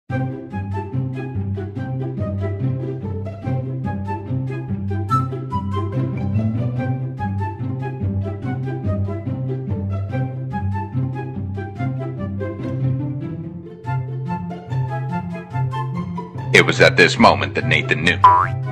It was at this moment that Nathan knew.